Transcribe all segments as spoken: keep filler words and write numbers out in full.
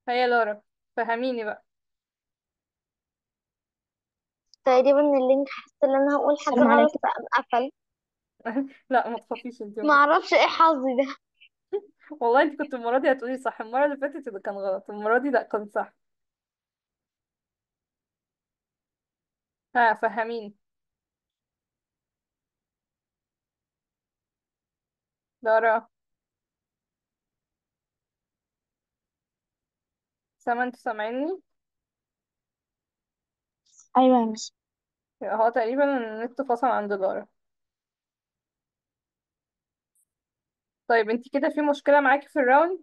هيا لارا، فهميني بقى. تقريبا اللينك، حاسه ان انا هقول حاجه السلام غلط عليكم. فقام قفل. لا ما تخافيش انت. ما اعرفش ايه حظي ده. والله انت كنت المرة دي هتقولي صح، المرة اللي فاتت ده كان غلط، المرة دي لا كان صح. ها فهميني. لارا، سامع؟ انت سامعيني؟ ايوه يا مس. هو تقريبا النت فصل عند لارا. طيب انت كده في مشكلة معاكي في الراوند؟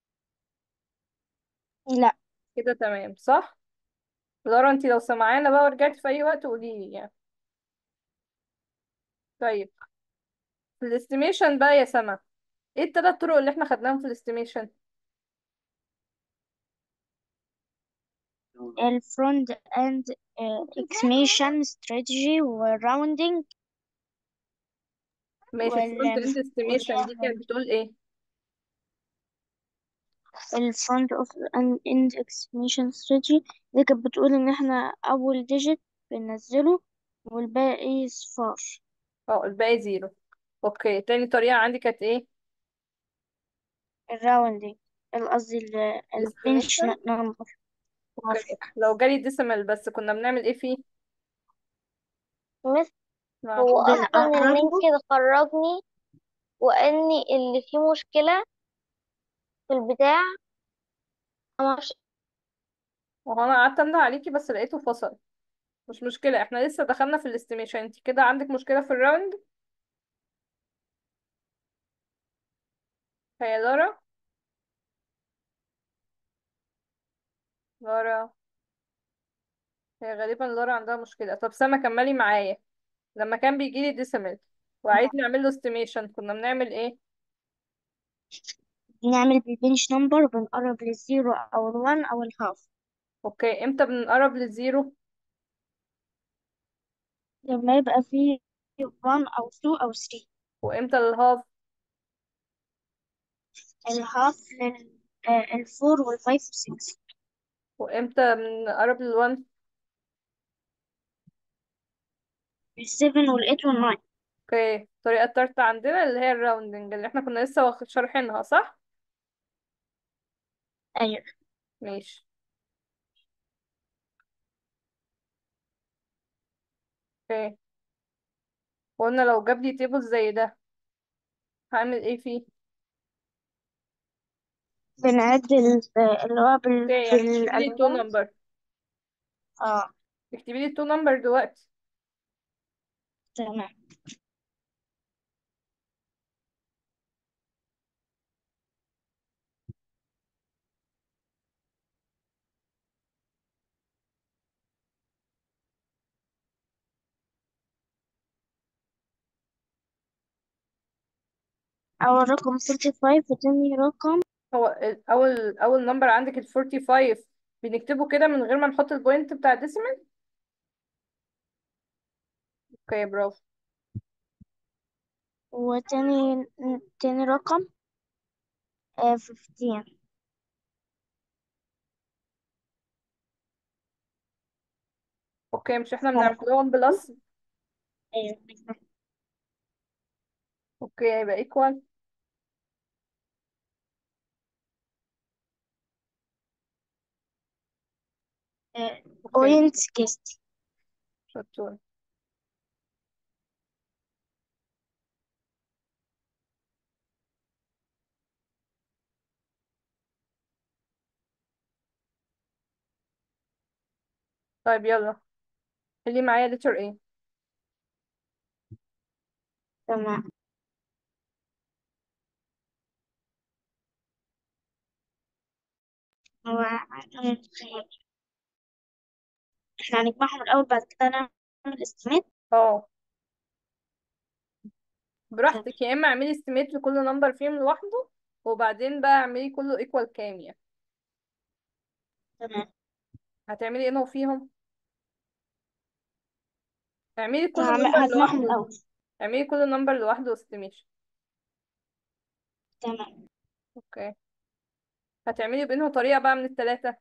لا. كده تمام صح؟ لارا انت لو سمعانا بقى ورجعتي في اي وقت قوليلي يعني. طيب، في الاستيميشن بقى يا سما، ايه التلات طرق اللي احنا خدناهم في الاستيميشن؟ الفرونت اند اكسميشن استراتيجي والراوندنج ماشي، الفرونت وال اند استيميشن دي كانت بتقول ايه؟ الفرونت اوف اند اكسميشن استراتيجي دي كانت بتقول ان احنا اول ديجيت بننزله والباقي صفار. اه الباقي زيرو. اوكي، تاني طريقة عندي كانت ايه؟ الراوندنج قصدي البنش الاستيميشن. نمبر. اوكي، لو جالي ديسيمال بس كنا بنعمل ايه فيه؟ مس، نعم. هو اصلا اللينك بنقربه. ده خرجني، واني اللي فيه مشكله في البتاع. أنا معرفش. وهو انا قعدت انده عليكي بس لقيته فصل. مش مشكلة، احنا لسه دخلنا في الاستيميشن. انت كده عندك مشكلة في الراوند. هي لارا. لارا، هي غالبا لارا عندها مشكلة. طب سما كملي معايا. لما كان بيجيلي ديسيمال وعايز نعمل له استيميشن كنا بنعمل ايه؟ بنعمل بالبنش نمبر وبنقرب للزيرو او الوان او الهاف. اوكي، امتى بنقرب للزيرو؟ لما يبقى فيه واحد أو اتنين أو تلاتة. وامتى للهاف؟ الهاف لل آه، الفور والفايف والسكس. وامتى بنقرب للون؟ السفن والإيت والناين. اوكي، الطريقة التالتة عندنا اللي هي الراوندنج اللي احنا كنا لسه واخد شارحينها صح؟ أيوة. ماشي. اوكي، وقلنا لو جاب لي تيبل زي ده هعمل ايه فيه؟ بنعدل آه، اللي هو بال... اوكي، يعني اكتبي لي تو بالألوان. نمبر. اه. اكتبي لي تو نمبر دلوقتي. تمام. أول رقم خمسة وأربعين وتاني رقم. هو ال- اول اول نمبر عندك ال خمسة وأربعين بنكتبه كده من غير ما نحط البوينت بتاع الديسيمال. اوكي برافو. وتاني تاني رقم آه، خمستاشر. اوكي، مش احنا بنعمل رقم لهم بلس؟ أيوة. اوكي، هيبقى ايكوال. اوكي، بوينت ستين. شطور. طيب يلا، اللي معايا لتر ايه؟ تمام. هو احنا هنجمعهم الأول بعد كده نعمل استيميت. اه براحتك، يا اما اعملي استيميت لكل نمبر فيهم لوحده وبعدين بقى اعملي كله ايكوال كام يعني. تمام. هتعملي ايه هو فيهم؟ اعملي كل هعمل- نمبر هجمعهم لوحده. الأول. اعملي كل نمبر لوحده استيميشن. تمام. اوكي، هتعملي بينه طريقة بقى من التلاتة.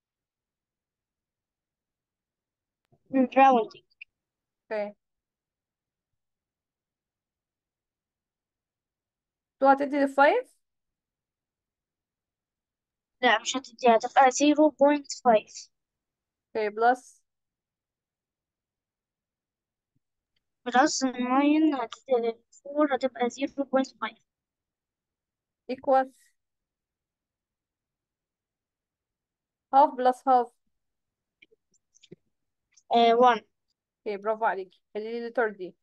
راوندينج. اوكي. تو هتدي للفايف. لا مش هتديها، هتبقى زيرو بوينت فايف. اوكي بلس. بلس ناين هتدي فور، هتبقى زيرو بوينت فايف. equals half plus half. وان. اوكي برافو عليكي، خلي لي الليتر دي.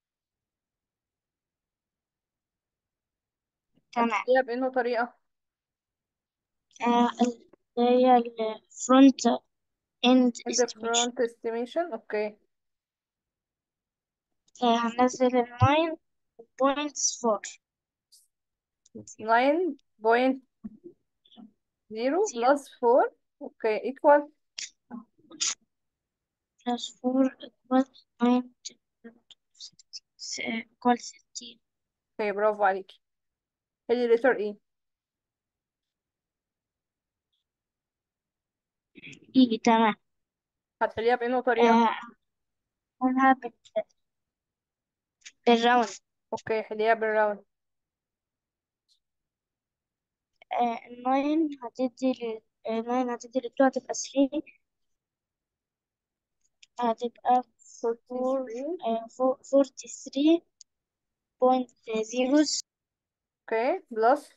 تمام. هتديها بأنه طريقة. آه، اللي هي الفرونت اند in the استيميشن. front estimation. اوكي. هنزل الناين بوينت فور. nine point zero زيرو plus four. اوكي equal. بلس فور equal ناين equal ثيرتين. اوكي برافو عليكي، خلي الليتر ايه. ايه تمام. هتحليها بأنه طريقة. آه، قولها بال- بالراوند. اوكي حليها بالراوند. آه، الناين هتدي ل ناين هتدي للتو هتبقى ثري، هتبقى فور forty-three. فورتي ثري بوينت زيروز. اوكي بلس.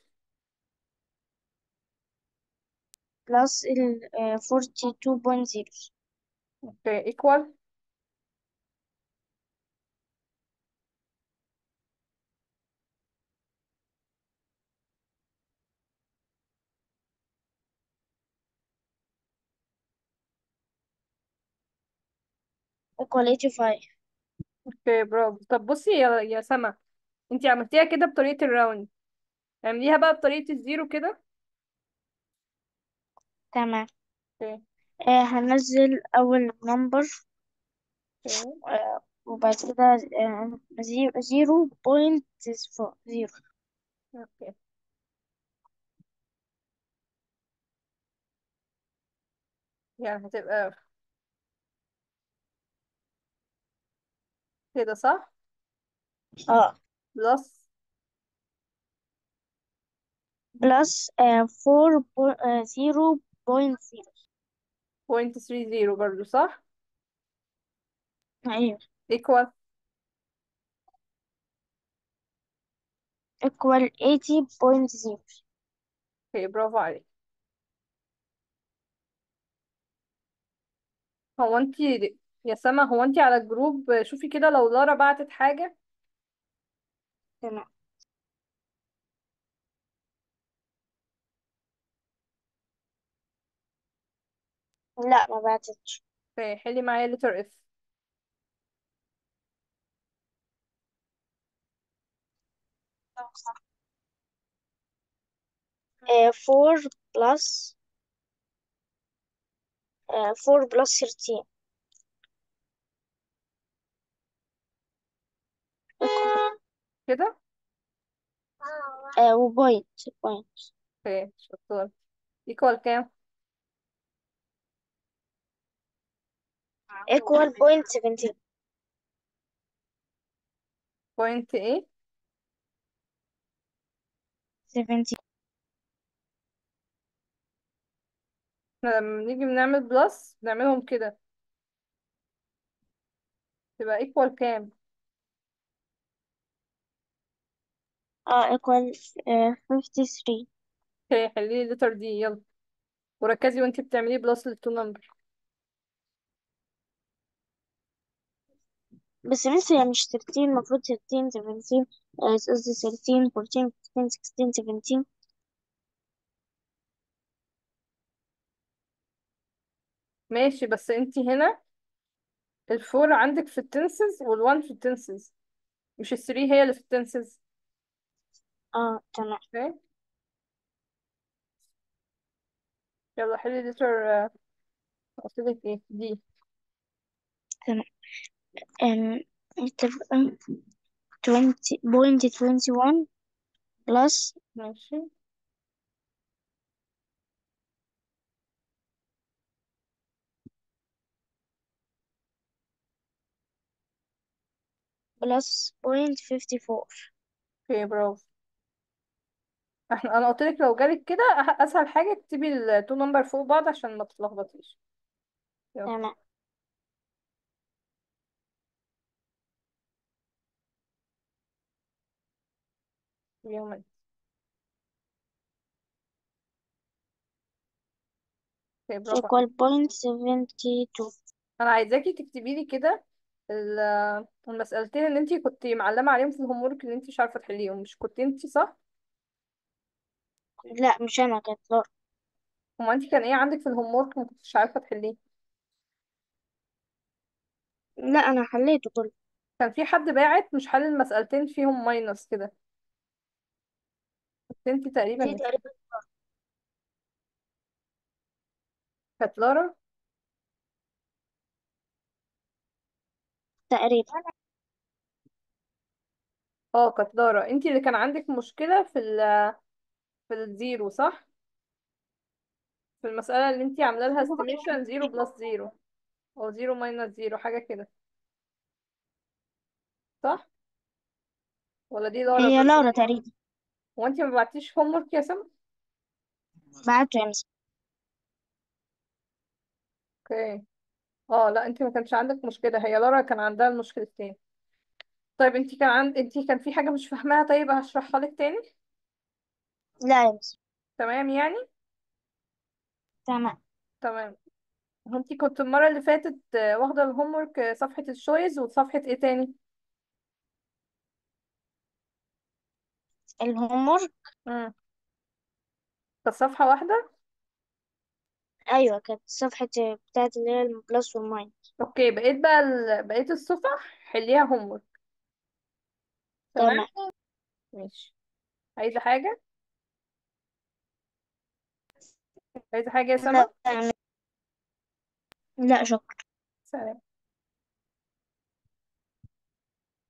بلس ال فورتي تو بوينت زيروز. اوكي equal. equal ايتي فايف. اوكي برافو. طب بصي يا يا سما، انتي عملتيها كده بطريقة الراوند، اعمليها بقى بطريقة الزيرو كده. تمام. اوكي. آه، هنزل أول نمبر، اوكي. وبعد كده زيرو بوينت زيرو. اوكي يعني هتبقى كده صح. اه. بلس. بلس فور زيرو بوينت زيرو. بوينت ثري زيرو برضو صح. ايوه. equal. equal ايتي بوينت زيرو. اوكي برافو عليك. هو انتي يا سما، هو انتي على الجروب شوفي كده لو لارا بعتت حاجة. تمام. لا ما بعتتش. اوكي حلي معايا لتر اف. فور بلس فور بلس ثيرتين. كده. وبوينت بوينت. اوكي شطور. equal كام؟ equal بوينت سفنتين. بوينت ايه؟ سفنتين. احنا لما بنيجي بنعمل بلس بنعملهم كده، تبقى equal كام؟ اه equal فيفتي ثري. اوكي حلي لي اللتر دي يلا، وركزي وانتي بتعملي بلس للتو نمبر. بس لسه هي مش ثيرتين، المفروض ثيرتين سفنتين، قصدي ثيرتين فورتين فيفتين سكستين سفنتين. ماشي بس انتي هنا الفور عندك في التنسز والوان في التنسز، مش الثري هي اللي في التنسز. اه تمام. اوكي يلا حلي اللتر. قلت لك ايه دي. تمام. أم، تبقى twenty بوينت twenty one بلس ماشي. بلس بوينت فيفتي فور. اوكي برافو. احنا انا قلت لك لو جالك كده أح- اسهل حاجه اكتبي التو نمبر فوق بعض عشان ما تتلخبطيش. يلا. تمام. يومين. اوكي برافو equal عليك. point سفنتي تو. انا عايزاكي تكتبي لي كده ال- المسألتين اللي انتي كنت معلمة عليهم في الهوم ورك اللي انتي مش عارفة تحليهم، مش كنت انتي صح؟ لا مش انا، كانت لارا. هما انتي كان ايه عندك في الهوم ورك ما كنتش عارفة تحليه؟ لا انا حليته كله. كان في حد باعت مش حل المسألتين فيهم ماينس كده، كنت انتي تقريبا دي مش. تقريبا. كانت لارا. تقريبا. اه كانت لارا، انتي اللي كان عندك مشكلة في ال في الزيرو صح؟ في المسألة اللي انتي عاملة لها استيميشن زيرو بلس زيرو او زيرو ماينس زيرو حاجة كده، صح؟ ولا دي لارا هي برضه؟ لارا تقريبا. هو انتي ما بعتيش هوم ورك يا سما؟ بعته يا مس. اوكي. اه لا انت ما كانش عندك مشكلة، هي لارا كان عندها المشكلتين. طيب انت كان عند انت كان في حاجة مش فاهماها، طيب هشرحها لك تاني. لا يا مس. تمام يعني. تمام. تمام. هو انت كنت المرة اللي فاتت آه، واخدة الهوم ورك آه، صفحة الشويز وصفحة ايه تاني؟ الهومورك. امم كانت صفحة واحدة. ايوه كانت صفحة بتاعت اللي هي البلس والماينس. اوكي بقيت بقى ال... بقيت الصفح حليها هوم ورك. تمام. تمام. ماشي. عايزة حاجة؟ عايزة حاجة يا سما؟ لا. لا شكرا. سلام.